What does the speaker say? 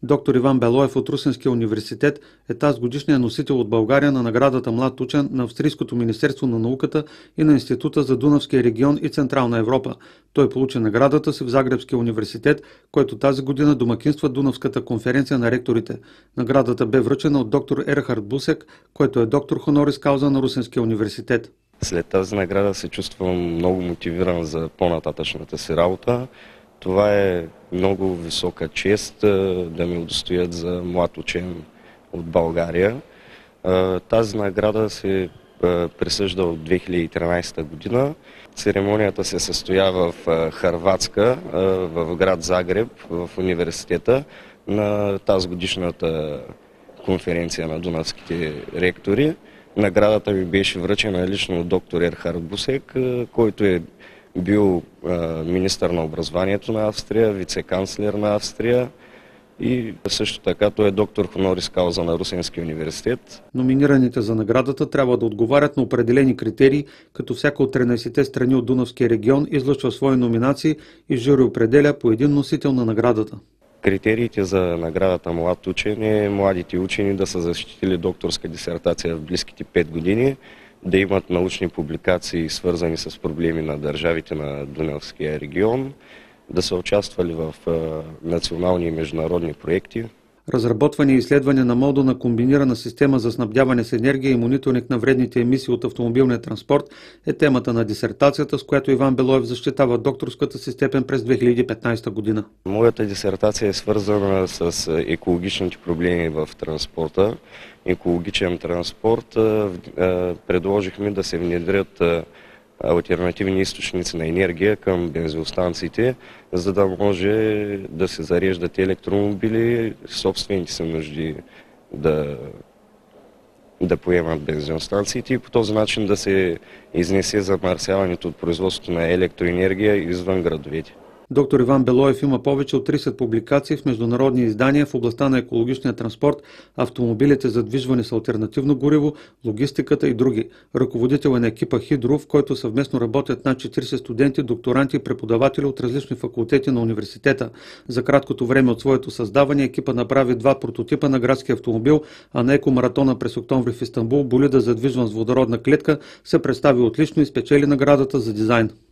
Доктор Иван Белоев от Русенския университет е тазгодишният носител от България на наградата Млад учен на Австрийското министерство на науката и на Института за Дунавския регион и Централна Европа. Той получи наградата си в Загребския университет, който тази година домакинства Дунавската конференция на ректорите. Наградата бе връчена от доктор Ерхард Бусек, който е доктор хонорис кауза на Русенския университет. След тази награда се чувствам много мотивиран за по-нататъчната си работа. Това е много висока чест да ме удостоят за млад учен от България. Тази награда се присъжда от 2013 година. Церемонията се състоя в Хърватска, в град Загреб, в университета, на тази годишната конференция на дунавските ректори. Наградата ми беше връчена лично от доктор Ерхард Бусек, който е бил министър на образованието на Австрия, вице-канцлер на Австрия и също така той е доктор хонорис кауза на Русенския университет. Номинираните за наградата трябва да отговарят на определени критерии, като всяка от 13-те страни от Дунавския регион излъчва свои номинации и жури определя по един носител на наградата. Критериите за наградата Млад учен е младите учени да са защитили докторска дисертация в близките 5 години, да имат научни публикации, свързани с проблеми на държавите на Дунавския регион, да са участвали в национални и международни проекти. Разработване и изследване на модулна комбинирана система за снабдяване с енергия и мониторинг на вредните емисии от автомобилния транспорт е темата на дисертацията, с която Иван Белоев защитава докторската си степен през 2015 година. Моята дисертация е свързана с екологичните проблеми в транспорта. Екологичен транспорт предложихме да се внедрят алтернативни източници на енергия към бензиностанциите, за да може да се зареждат електромобили, собствените си нужди да поемат бензиностанциите и по този начин да се изнесе замърсяването от производството на електроенергия извън градовете. Доктор Иван Белоев има повече от 30 публикации в международни издания в областта на екологичния транспорт, автомобилите за движване с алтернативно гориво, логистиката и други. Ръководител е на екипа Хидро, в който съвместно работят над 40 студенти, докторанти и преподаватели от различни факултети на университета. За краткото време от своето създаване екипа направи 2 прототипа на градски автомобил, а на екомаратона през октомври в Истанбул болида задвижван с водородна клетка се представи отлично и спечели наградата за дизайн.